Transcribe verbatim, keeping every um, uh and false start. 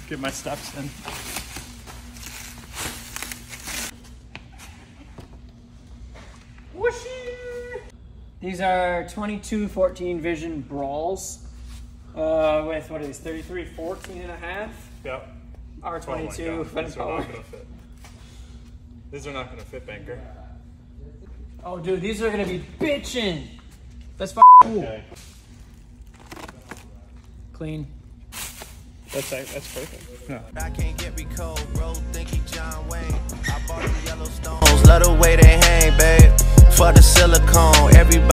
get my steps in. Whooshy! These are twenty-two fourteen Vision Brawls uh, with, what are these, thirty-three fourteen and a half? Yep. R twenty-two oh fin These power. are not gonna fit. These are not gonna fit, Banker. Oh, dude, these are gonna be bitchin'. That's f cool. Okay. Clean. That's that's perfect. No. I can't get me cold, bro. Think he John Wayne. I bought the Yellowstones. Let the way they hang, babe. For the silicone, everybody.